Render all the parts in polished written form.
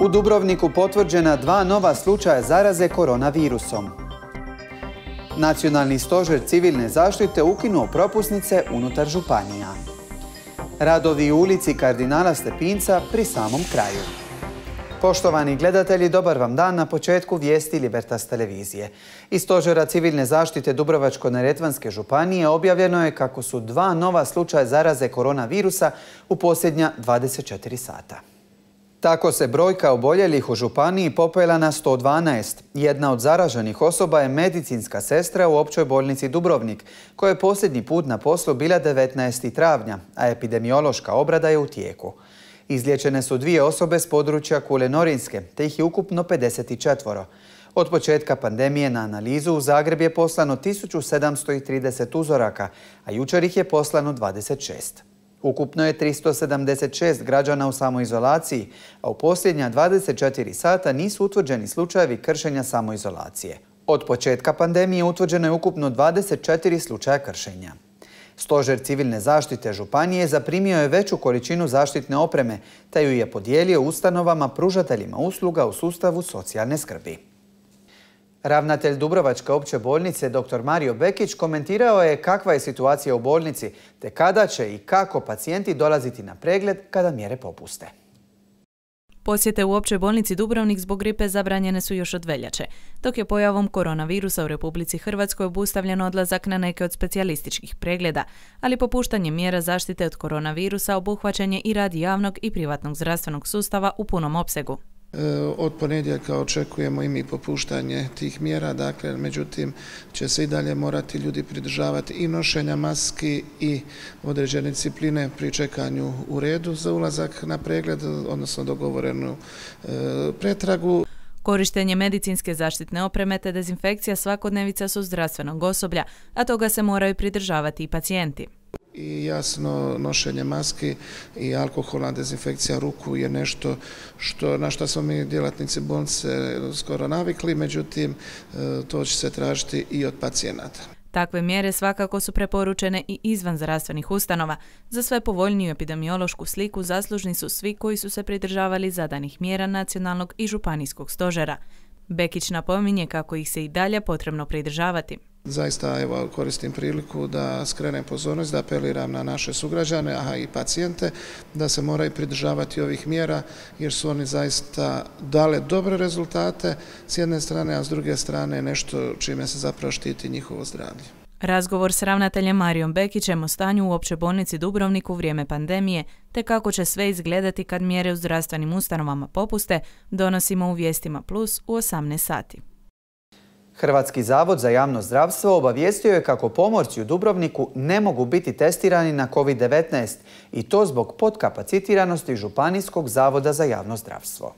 U Dubrovniku potvrđena 2 nova slučaja zaraze koronavirusom. Nacionalni stožer civilne zaštite ukinuo propusnice unutar županija. Radovi u ulici Kardinala Stepinca pri samom kraju. Poštovani gledatelji, dobar vam dan na početku vijesti Libertas televizije. Iz stožera civilne zaštite Dubrovačko-neretvanske županije objavljeno je kako su 2 nova slučaja zaraze koronavirusa u posljednja 24 sata. Tako se brojka oboljelih u županiji popela na 112. Jedna od zaraženih osoba je medicinska sestra u općoj bolnici Dubrovnik, koja je posljednji put na poslu bila 19. travnja, a epidemiološka obrada je u tijeku. Izliječene su 2 osobe s područja Kule Norinske, te ih je ukupno 54. Od početka pandemije na analizu u Zagreb je poslano 1730 uzoraka, a jučer ih je poslano 26. Ukupno je 376 građana u samoizolaciji, a u posljednja 24 sata nisu utvrđeni slučajevi kršenja samoizolacije. Od početka pandemije utvrđeno je ukupno 24 slučaja kršenja. Stožer civilne zaštite županije zaprimio je veću količinu zaštitne opreme, te ju je podijelio ustanovama pružateljima usluga u sustavu socijalne skrbi. Ravnatelj Dubrovačke opće bolnice dr. Mario Bekić komentirao je kakva je situacija u bolnici, te kada će i kako pacijenti dolaziti na pregled kada mjere popuste. Posjete u općoj bolnici Dubrovnik zbog gripe zabranjene su još od veljače, dok je pojavom koronavirusa u Republici Hrvatskoj obustavljen odlazak na neke od specijalističkih pregleda, ali popuštanje mjera zaštite od koronavirusa obuhvaćen je i rad javnog i privatnog zdravstvenog sustava u punom opsegu. Od ponedjeljka očekujemo i mi popuštanje tih mjera, dakle, međutim će se i dalje morati ljudi pridržavati i nošenja maski i određene discipline pri čekanju u redu za ulazak na pregled, odnosno dogovorenu pretragu. Korištenje medicinske zaštitne opreme te dezinfekcija svakodnevica su zdravstvenog osoblja, a toga se moraju pridržavati i pacijenti. I jasno, nošenje maski i alkoholna dezinfekcija ruku je nešto na što smo mi djelatnici bolnice skoro navikli, međutim to će se tražiti i od pacijenata. Takve mjere svakako su preporučene i izvan zdravstvenih ustanova. Za sve povoljniju epidemiološku sliku zaslužni su svi koji su se pridržavali zadanih mjera nacionalnog i županijskog stožera. Bekić napominje kako ih se i dalje potrebno pridržavati. Zaista koristim priliku da skrenem pozornost, da apeliram na naše sugrađane, a i pacijente, da se moraju pridržavati ovih mjera jer su oni zaista dale dobre rezultate s jedne strane, a s druge strane nešto čime se zapravo štiti njihovo zdravlje. Razgovor s ravnateljem Marijom Bekićem o stanju u općoj bolnici Dubrovnik u vrijeme pandemije, te kako će sve izgledati kad mjere u zdravstvenim ustanovama popuste, donosimo u Vijestima Plus u 18 sati. Hrvatski zavod za javno zdravstvo obavijestio je kako pomorci u Dubrovniku ne mogu biti testirani na COVID-19 i to zbog potkapacitiranosti Županijskog zavoda za javno zdravstvo.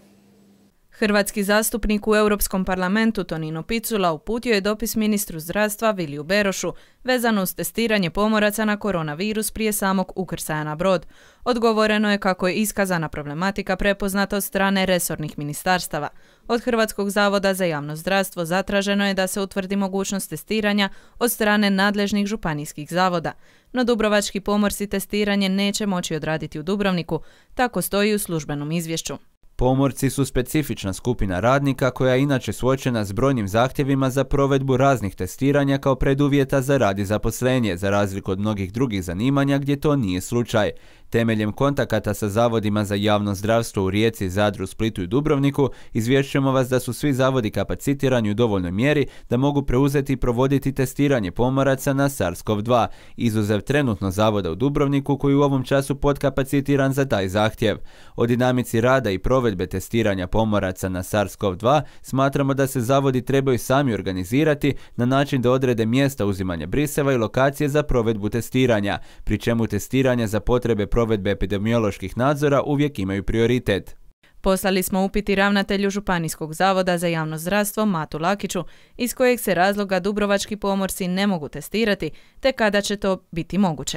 Hrvatski zastupnik u Europskom parlamentu Tonino Picula uputio je dopis ministru zdravstva Viliju Berošu vezano uz testiranje pomoraca na koronavirus prije samog ukrcaja na brod. Odgovoreno je kako je iskazana problematika prepoznata od strane resornih ministarstava. Od Hrvatskog zavoda za javno zdravstvo zatraženo je da se utvrdi mogućnost testiranja od strane nadležnih županijskih zavoda. No dubrovački pomorci testiranje neće moći odraditi u Dubrovniku, tako stoji u službenom izvješću. Pomorci su specifična skupina radnika koja je inače suočena s brojnim zahtjevima za provedbu raznih testiranja kao preduvjeta za rad i zaposlenje, za razliku od mnogih drugih zanimanja gdje to nije slučaj. Temeljem kontakata sa zavodima za javno zdravstvo u Rijeci, Zadru, Splitu i Dubrovniku izvješćujemo vas da su svi zavodi kapacitirani u dovoljnoj mjeri da mogu preuzeti i provoditi testiranje pomoraca na SARS-CoV-2, izuzev trenutno zavoda u Dubrovniku koji u ovom času podkapacitiran za taj zahtjev. O dinamici rada i provedbe testiranja pomoraca na SARS-CoV-2 smatramo da se zavodi trebaju sami organizirati na način da odrede mjesta uzimanja briseva i lokacije za provedbu testiranja, pri čemu testiranja za potrebe provedbe epidemioloških nadzora uvijek imaju prioritet. Poslali smo upit i ravnatelju Županijskog zavoda za javno zdravstvo Matu Lakiću, iz kojeg se razloga dubrovački pomorci ne mogu testirati, te kada će to biti moguće.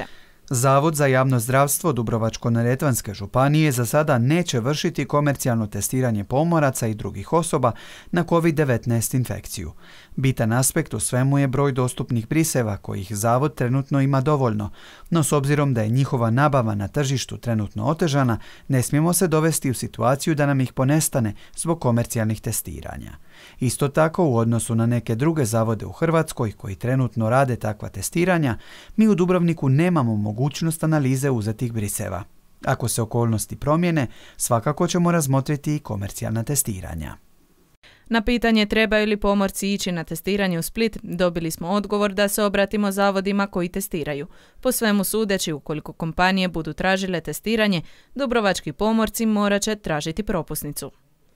Zavod za javno zdravstvo Dubrovačko-neretvanske županije za sada neće vršiti komercijalno testiranje pomoraca i drugih osoba na COVID-19 infekciju. Bitan aspekt u svemu je broj dostupnih briseva kojih zavod trenutno ima dovoljno, no s obzirom da je njihova nabava na tržištu trenutno otežana, ne smijemo se dovesti u situaciju da nam ih ponestane zbog komercijalnih testiranja. Isto tako, u odnosu na neke druge zavode u Hrvatskoj koji trenutno rade takva testiranja, mi u Dubrovniku nemamo mogućnost analize uzetih briseva. Ako se okolnosti promijene, svakako ćemo razmotriti i komercijalna testiranja. Na pitanje trebaju li pomorci ići na testiranje u Split, dobili smo odgovor da se obratimo zavodima koji testiraju. Po svemu sudeći, ukoliko kompanije budu tražile testiranje, dubrovački pomorci morat će tražiti propusnicu.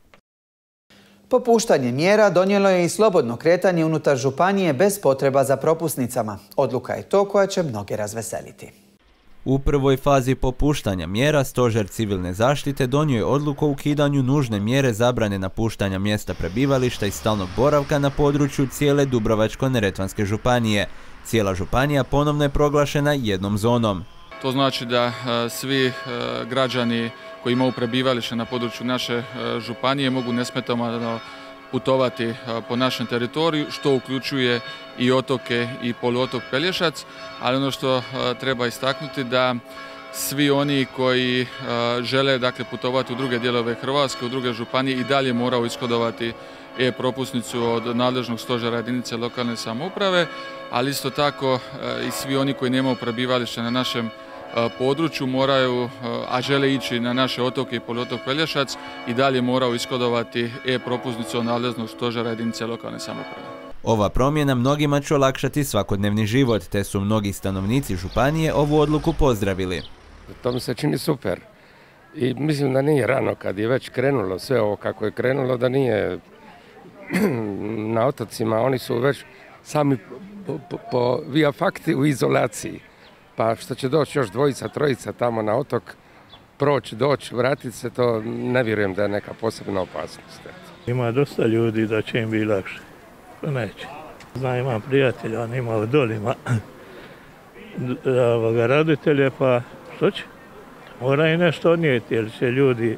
Popuštanje mjera donijelo je i slobodno kretanje unutar županije bez potreba za propusnicama. Odluka je to koja će mnoge razveseliti. U prvoj fazi popuštanja mjera Stožer civilne zaštite donio je odluku o ukidanju nužne mjere zabrane napuštanja mjesta prebivališta i stalnog boravka na području cijele Dubrovačko-neretvanske županije. Cijela županija ponovno je proglašena jednom zonom. To znači da svi građani koji imaju prebivalište na području naše županije mogu nesmetano putovati po našem teritoriju, što uključuje i otoke i poluotok Pelješac, ali ono što treba istaknuti da svi oni koji žele putovati u druge dijelove Hrvatske, u druge županije i dalje moraju ishodovati e-propusnicu od nadležnog stožera jedinice lokalne samouprave, ali isto tako i svi oni koji nemaju prebivalište na našem području moraju, a žele ići na naše otoke i poluotok Pelješac, i dalje moraju ishodovati e-propusnicu od nadležnog stožera jedinice lokalne samouprave. Ova promjena mnogima će olakšati svakodnevni život, te su mnogi stanovnici županije ovu odluku pozdravili. To mi se čini super. I mislim da nije rano kad je već krenulo sve ovo kako je krenulo, da nije na otocima, oni su već sami po via fakti u izolaciji. Pa što će doći još dvojica, trojica tamo na otok, proći, doći, vratiti se, to ne vjerujem da je neka posebna opasnost. Ima dosta ljudi da će im biti lakše, pa neće. Znam, imam prijatelja, on ima u Dolima roditelje, pa što će? Mora i nešto odnijeti, jer će ljudi...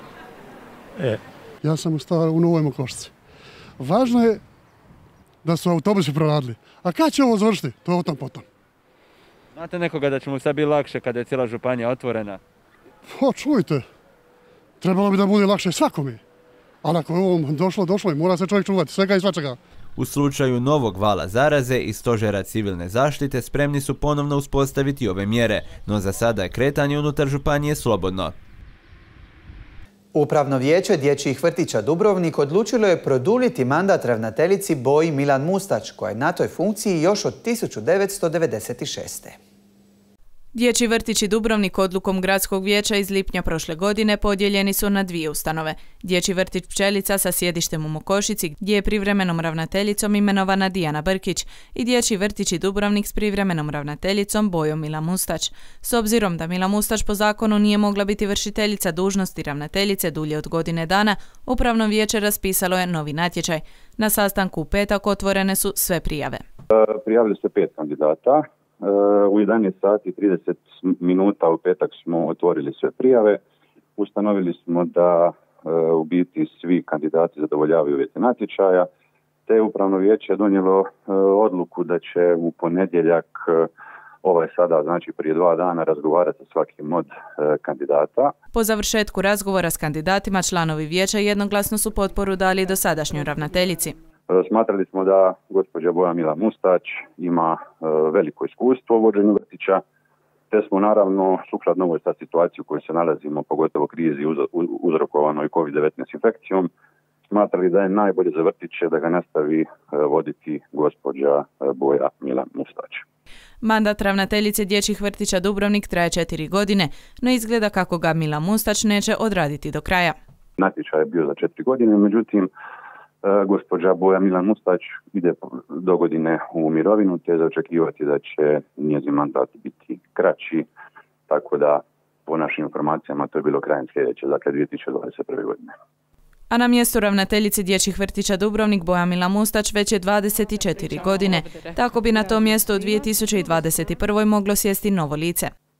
Ja sam u Novoj Mokošci. Važno je da su autobusi proradili. A kad će ovo završiti? To je o tom potom. Znate nekoga da će mu sad biti lakše kada je cijela županija otvorena? Pa čujte, trebalo bi da bude lakše svakome. Ali ako je ovom došlo i mora se čovjek čuvati svega i svačega. U slučaju novog vala zaraze iz Stožera civilne zaštite spremni su ponovno uspostaviti ove mjere, no za sada je kretanje unutar županije slobodno. Upravno vijeće dječjih vrtića Dubrovnik odlučilo je produljiti mandat ravnateljici Boji Milan Mustač, koja je na toj funkciji još od 1996. Dječji vrtići Dubrovnik odlukom Gradskog vijeća iz lipnja prošle godine podijeljeni su na dvije ustanove. Dječji vrtić Pčelica sa sjedištem u Mokošici, gdje je privremenom ravnateljicom imenovana Dijana Brkić, i dječji vrtići Dubrovnik s privremenom ravnateljicom Bojom Milan Mustač. S obzirom da Milan Mustač po zakonu nije mogla biti vršiteljica dužnosti ravnateljice dulje od godine dana, Upravno vijeće raspisalo je novi natječaj. Na sastanku u petak otvorene su sve prijave. Prijavili se 5 kandidata. U 11 sati 30 minuta u petak smo otvorili sve prijave. Ustanovili smo da u biti svi kandidati zadovoljavaju uvjete natječaja, te Upravno vijeće je donijelo odluku da će u ponedjeljak, sada, znači prije 2 dana, razgovarati sa svakim od kandidata. Po završetku razgovora s kandidatima, članovi vijeća jednoglasno su potporu dali dosadašnjoj ravnateljici. Smatrali smo da gospođa Boja Milan Mustač ima veliko iskustvo u vođenju vrtića, te smo naravno, sukladno ovoj sad situaciji u kojoj se nalazimo, pogotovo krizi uzrokovanoj COVID-19 infekcijom, smatrali da je najbolje za vrtiće da ga nastavi voditi gospođa Boja Milan Mustač. Mandat ravnateljice dječjih vrtića Dubrovnik traje 4 godine, no izgleda kako ga Milan Mustač neće odraditi do kraja. Natječaj je bio za 4 godine, međutim, gospođa Boja Milan Mustač ide do godine u mirovinu, te za očekivati da će njezin mandat biti kraći, tako da po našim informacijama to je bilo krajem sljedeće, dakle 2021. godine. A na mjestu ravnateljice dječjih vrtića Dubrovnik Boja Milan Mustač već je 24 godine. Tako bi na to mjesto u 2021. moglo sjesti novo lice.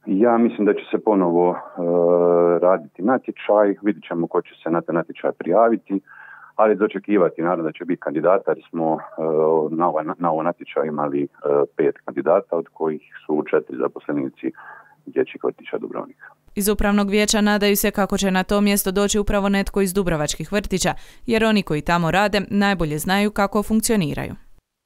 Ja mislim da će se ponovo raditi natječaj, vidjet ćemo ko će se na taj natječaj prijaviti, ali dočekivati naravno da će biti kandidata, jer smo na ovaj natječaj imali 5 kandidata, od kojih su 4 zaposlenici dječjih vrtića Dubrovnika. Iz upravnog vijeća nadaju se kako će na to mjesto doći upravo netko iz dubrovačkih vrtića, jer oni koji tamo rade najbolje znaju kako funkcioniraju.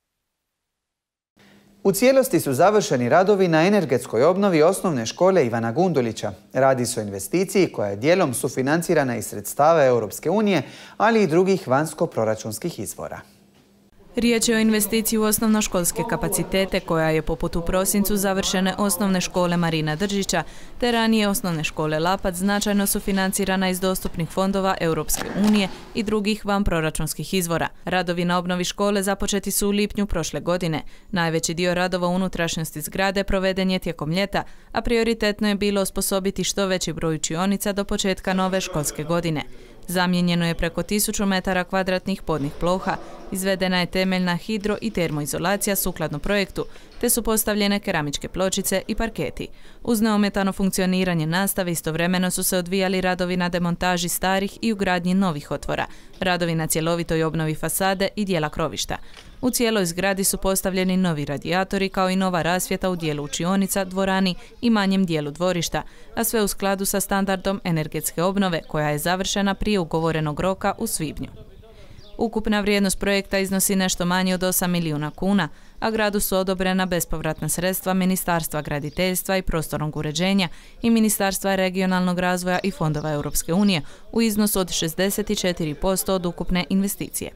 U cijelosti su završeni radovi na energetskoj obnovi osnovne škole Ivana Gundulića. Radi se o investiciji koja je dijelom sufinancirana iz sredstava Europske unije, ali i drugih vanjsko-proračunskih izvora. Riječ je o investiciji u osnovnoškolske kapacitete koja je poput u prosincu završene osnovne škole Marina Držića te ranije osnovne škole Lapac značajno su financirana iz dostupnih fondova Europske unije i drugih vanproračunskih izvora. Radovi na obnovi škole započeti su u lipnju prošle godine. Najveći dio radova unutrašnjosti zgrade proveden je tijekom ljeta, a prioritetno je bilo osposobiti što veći broj učionica do početka nove školske godine. Zamijenjeno je preko 1000 metara kvadratnih podnih ploha, izvedena je temeljna hidro- i termoizolacija sukladno projektu, te su postavljene keramičke pločice i parketi. Uz neometano funkcioniranje nastave istovremeno su se odvijali radovi na demontaži starih i ugradnji novih otvora, radovi na cjelovitoj obnovi fasade i dijela krovišta. U cijeloj zgradi su postavljeni novi radijatori kao i nova rasvjeta u dijelu učionica, dvorani i manjem dijelu dvorišta, a sve u skladu sa standardom energetske obnove koja je završena prije ugovorenog roka u svibnju. Ukupna vrijednost projekta iznosi nešto manje od 8 milijuna kuna, a gradu su odobrena bespovratna sredstva Ministarstva graditeljstva i prostornog uređenja i Ministarstva regionalnog razvoja i fondova Europske unije u iznosu od 64% od ukupne investicije.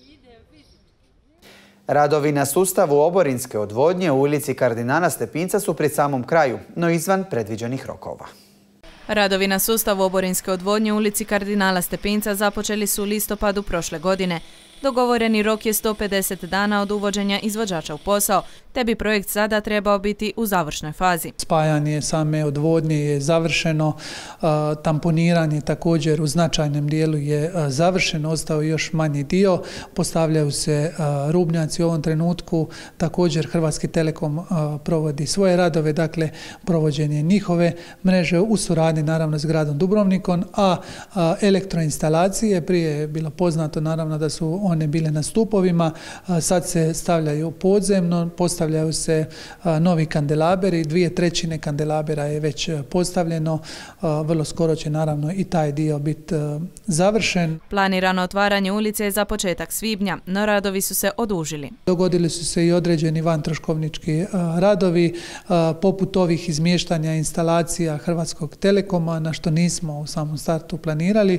Radovi na sustavu oborinske odvodnje u ulici Kardinala Stepinca su pri samom kraju, no izvan predviđenih rokova. Radovi na sustavu oborinske odvodnje u ulici Kardinala Stepinca započeli su u listopadu prošle godine. Dogovoreni rok je 150 dana od uvođenja izvođača u posao, te bi projekt sada trebao biti u završnoj fazi. Spajanje same odvodnje je završeno, tamponiranje također u značajnom dijelu je završeno, ostao još manji dio, postavljaju se rubnjaci u ovom trenutku, također Hrvatski Telekom provodi svoje radove, dakle provođenje njihove mreže u suradnji naravno s gradom Dubrovnikom, a elektroinstalacije, prije je bilo poznato naravno da su one bile na stupovima, sad se stavljaju podzemno, postavljaju se novi kandelaberi, 2/3 kandelabera je već postavljeno, vrlo skoro će naravno i taj dio biti završen. Planirano otvaranje ulice je za početak svibnja, no radovi su se odužili. Dogodili su se i određeni vantroškovnički radovi, poput ovih izmještanja instalacija Hrvatskog Telekoma, na što nismo u samom startu planirali,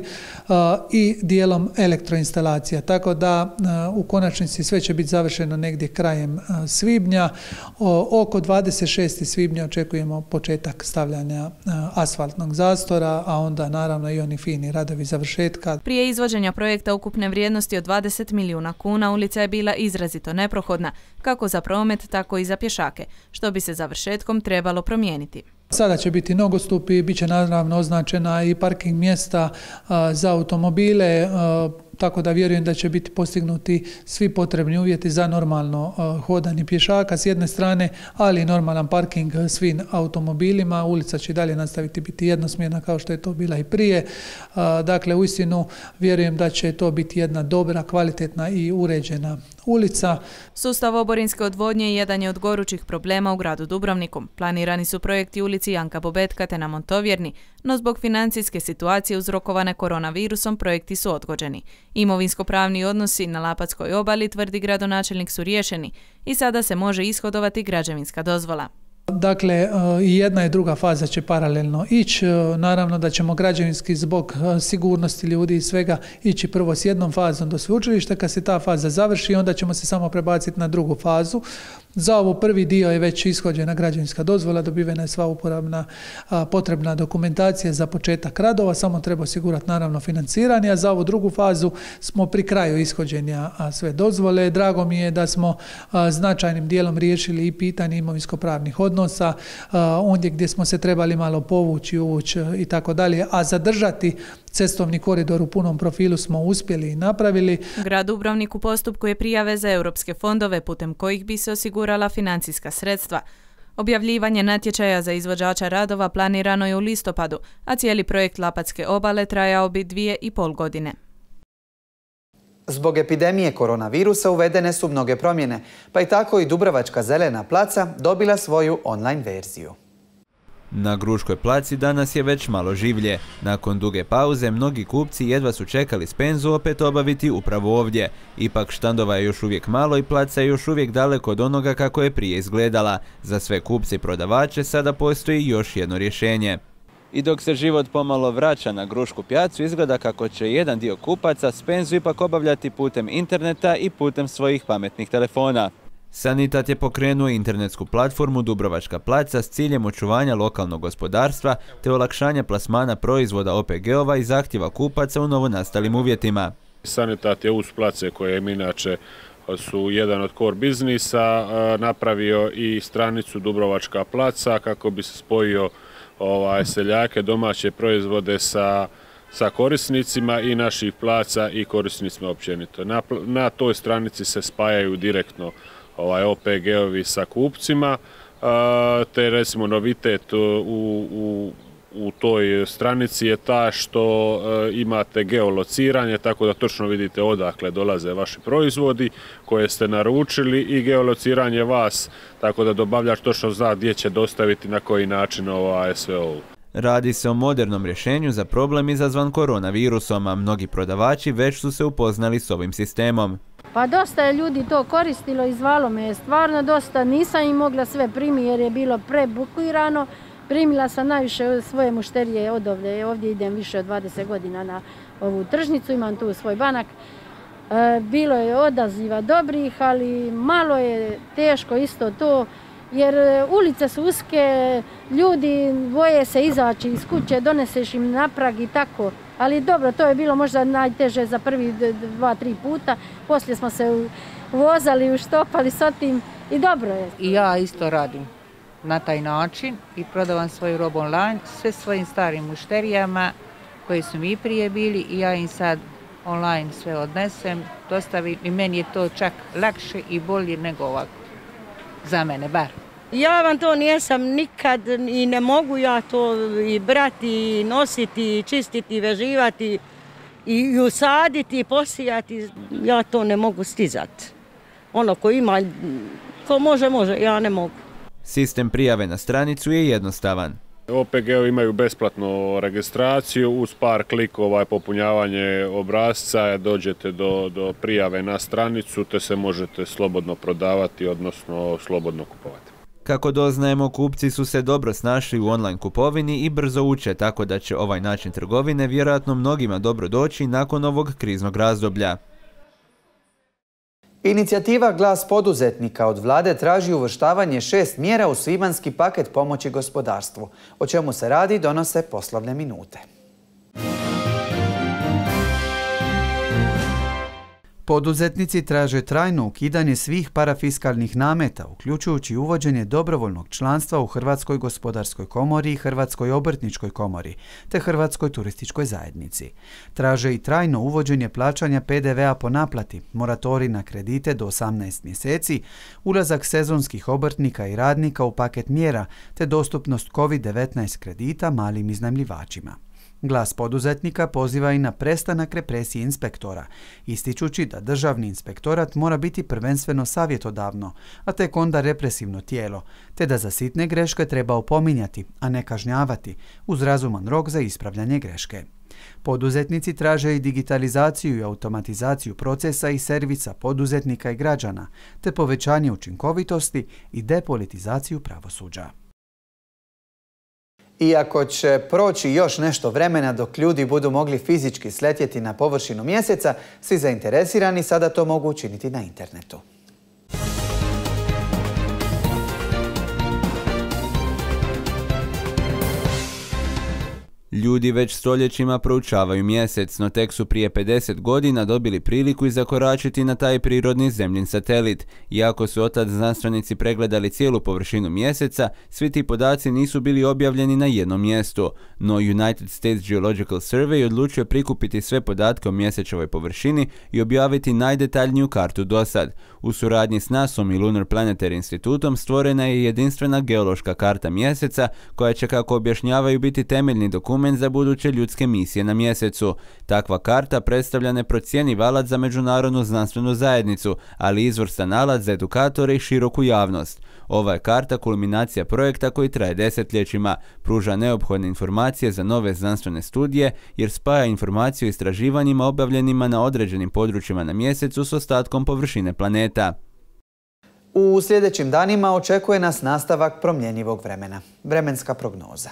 i dijelom elektroinstalacija. Tako da u konačnici sve će biti završeno negdje krajem svibnja. Oko 26. svibnja očekujemo početak stavljanja asfaltnog zastora, a onda naravno i oni fini radovi završetka. Prije izvođenja projekta ukupne vrijednosti od 20 milijuna kuna ulica je bila izrazito neprohodna, kako za promet, tako i za pješake, što bi se završetkom trebalo promijeniti. Sada će biti nogostupi, bit će naravno označena i parking mjesta za automobile, tako da vjerujem da će biti postignuti svi potrebni uvjeti za normalno hodanje pješaka s jedne strane, ali i normalan parking svim automobilima. Ulica će dalje nastaviti biti jednosmjerna kao što je to bila i prije. Dakle, uistinu vjerujem da će to biti jedna dobra, kvalitetna i uređena ulica. Sustav oborinske odvodnje jedan je od gorućih problema u gradu Dubrovniku. Planirani su projekti ulici Janka Bobetka te na Montovjerni, no zbog financijske situacije uzrokovane koronavirusom projekti su odgođeni. Imovinsko-pravni odnosi na Lapatskoj obali, tvrdi gradonačelnik, su riješeni i sada se može ishodovati građevinska dozvola. Dakle, i jedna i druga faza će paralelno ići. Naravno da ćemo građevinski zbog sigurnosti ljudi i svega ići prvo s jednom fazom do sveučilišta. Kad se ta faza završi, onda ćemo se samo prebaciti na drugu fazu. Za ovo prvi dio je već ishođena građevinska dozvola, dobivena je sva uporabna potrebna dokumentacija za početak radova, samo treba osigurati naravno financiranje, a za ovu drugu fazu smo pri kraju ishođenja sve dozvole. Drago mi je da smo značajnim dijelom riješili i pitanje imovinsko-pravnih odnosa, ondje gdje smo se trebali malo povući, uvući i tako dalje, a zadržati cestovni koridor u punom profilu smo uspjeli i napravili. Grad Dubrovnik u postupku je prijave za europske fondove putem kojih bi se osigurala financijska sredstva. Objavljivanje natječaja za izvođača radova planirano je u listopadu, a cijeli projekt Lapatske obale trajao bi 2,5 godine. Zbog epidemije koronavirusa uvedene su mnoge promjene, pa i tako i Dubrovačka zelena placa dobila svoju online verziju. Na Gruškoj placi danas je već malo življe. Nakon duge pauze, mnogi kupci jedva su čekali spenzu opet obaviti upravo ovdje. Ipak štandova je još uvijek malo i placa je još uvijek daleko od onoga kako je prije izgledala. Za sve kupce i prodavače sada postoji još jedno rješenje. I dok se život pomalo vraća na Grušku pjacu, izgleda kako će jedan dio kupaca spenzu ipak obavljati putem interneta i putem svojih pametnih telefona. Sanitat je pokrenuo internetsku platformu Dubrovačka placa s ciljem očuvanja lokalnog gospodarstva te olakšanja plasmana proizvoda OPG-ova i zahtjeva kupaca u novonastalim uvjetima. Sanitat je uz place koje inače su jedan od core biznisa napravio i stranicu Dubrovačka placa kako bi se spojio seljake, domaće proizvode sa korisnicima i naših placa i korisnicima općenito. Na toj stranici se spajaju direktno OPG-ovi sa kupcima, te recimo novitet u toj stranici je ta što imate geolociranje, tako da točno vidite odakle dolaze vaši proizvodi koje ste naručili i geolociranje vas, tako da dobavljač točno zna gdje će dostaviti, na koji način sve ovo. Radi se o modernom rješenju za problem izazvan koronavirusom, a mnogi prodavači već su se upoznali s ovim sistemom. Pa dosta je ljudi to koristilo i zvalo me je stvarno dosta, nisam im mogla sve primiti jer je bilo prebukirano. Primila sam najviše svoje mušterije odovde, ovdje idem više od 20 godina na ovu tržnicu, imam tu svoj banak. Bilo je odaziva dobrih, ali malo je teško isto to, jer ulice su uske, ljudi boje se izaći iz kuće, doneseš im na prag i tako. Ali dobro, to je bilo možda najteže za prvi 2-3 puta, poslije smo se vozali, uštopali s tim i dobro je. I ja isto radim na taj način i prodavam svoju robu online, sve svojim starim mušterijama koji su mi prije bili i ja im sad online sve odnesem, dostavim i meni je to čak lakše i bolje nego ovako, za mene bar. Ja vam to nisam nikad i ne mogu ja to i brati, i nositi, i čistiti, i veživati, i usaditi, i posijati, ja to ne mogu stizati. Ono ko ima, ko može, može, ja ne mogu. Sistem prijave na stranicu je jednostavan. OPG-ovi imaju besplatnu registraciju, uz par klikova i popunjavanje obrasca dođete do prijave na stranicu te se možete slobodno prodavati, odnosno slobodno kupovati. Kako doznajemo, kupci su se dobro snašli u online kupovini i brzo uče, tako da će ovaj način trgovine vjerojatno mnogima dobro doći nakon ovog kriznog razdoblja. Inicijativa Glas poduzetnika od vlade traži uvrštavanje 6 mjera u svibanjski paket pomoći gospodarstvu. O čemu se radi, donose poslovne minute. Poduzetnici traže trajno ukidanje svih parafiskalnih nameta, uključujući uvođenje dobrovoljnog članstva u Hrvatskoj gospodarskoj komori i Hrvatskoj obrtničkoj komori, te Hrvatskoj turističkoj zajednici. Traže i trajno uvođenje plaćanja PDV-a po naplati, moratorij na kredite do 18 mjeseci, ulazak sezonskih obrtnika i radnika u paket mjera, te dostupnost COVID-19 kredita malim iznajmljivačima. Glas poduzetnika poziva i na prestanak represije inspektora, ističući da državni inspektorat mora biti prvenstveno savjetodavno, a tek onda represivno tijelo, te da za sitne greške treba opominjati, a ne kažnjavati, uz razuman rok za ispravljanje greške. Poduzetnici traže i digitalizaciju i automatizaciju procesa i servisa poduzetnika i građana, te povećanje učinkovitosti i depolitizaciju pravosuđa. Iako će proći još nešto vremena dok ljudi budu mogli fizički sletjeti na površinu mjeseca, svi zainteresirani sada to mogu učiniti na internetu. Ljudi već stoljećima proučavaju mjesec, no tek su prije 50 godina dobili priliku i zakoračiti na taj prirodni zemljin satelit. Iako su otad znanstvenici pregledali cijelu površinu mjeseca, svi ti podaci nisu bili objavljeni na jednom mjestu. No United States Geological Survey odlučio prikupiti sve podatke o mjesečevoj površini i objaviti najdetaljniju kartu dosad. U suradnji s NASA-om i Lunar Planetary institutom stvorena je jedinstvena geološka karta mjeseca koja će, kako objašnjavaju, biti temeljni dokument za buduće ljudske misije na mjesecu. Takva karta predstavlja neprocjenjiv alat za međunarodnu znanstvenu zajednicu, ali izvrstan alat za edukatore i široku javnost. Ova je karta kulminacija projekta koji traje desetljećima, pruža neophodne informacije za nove znanstvene studije jer spaja informacije o istraživanjima obavljenima na određenim područjima na mjesecu s ostatkom površine planeta. U sljedećim danima očekuje nas nastavak promjenjivog vremena. Vremenska prognoza.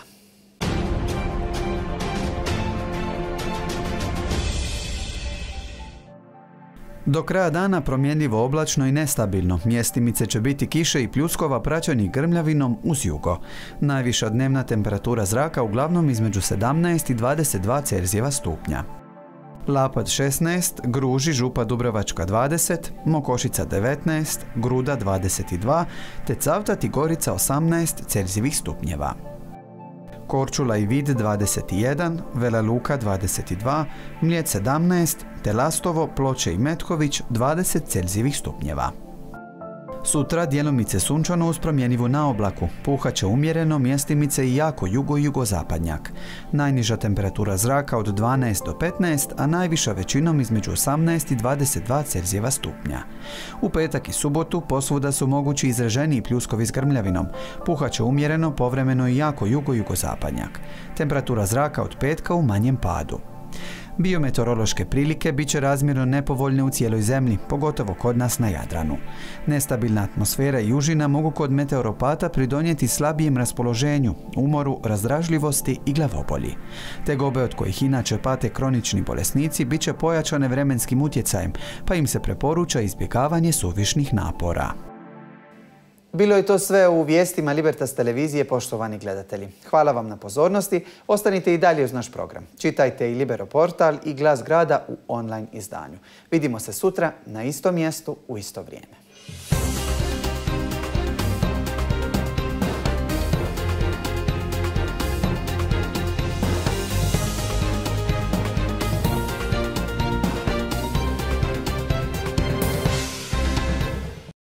Do kraja dana promjenjivo oblačno i nestabilno. Mjestimice će biti kiše i pljuskova praćenih grmljavinom uz jugo. Najviša dnevna temperatura zraka uglavnom između 17 i 22 Celzijeva stupnja. Lapad 16, Gruž i Župa Dubrovačka 20, Mokošica 19, Gruda 22, te Cavtat i Gorica 18 Celzijevih stupnjeva. Korčula i Vid 21, Vela Luka 22, Mljet 17, te Lastovo, Ploče i Metković 20 Celzijevih stupnjeva. Sutra djelomice sunčano uz promjenjivu na oblaku, puhat će umjereno, mjestimice i jako jugo-jugozapadnjak. Najniža temperatura zraka od 12 do 15, a najviša većinom između 18 i 22 Celzijeva stupnja. U petak i subotu posvuda su mogući izraženiji pljuskovi s grmljavinom, puhat će umjereno, povremeno i jako jugo-jugozapadnjak. Temperatura zraka od petka u manjem padu. Biometeorološke prilike bit će razmjerno nepovoljne u cijeloj zemlji, pogotovo kod nas na Jadranu. Nestabilna atmosfera i južina mogu kod meteoropata pridonijeti slabijem raspoloženju, umoru, razdražljivosti i glavobolji. Tegobe od kojih inače pate kronični bolesnici bit će pojačane vremenskim utjecajem, pa im se preporuča izbjegavanje suvišnih napora. Bilo je to sve u vijestima Libertas televizije, poštovani gledatelji. Hvala vam na pozornosti. Ostanite i dalje uz naš program. Čitajte i Libero portal i Glas grada u online izdanju. Vidimo se sutra na istom mjestu u isto vrijeme.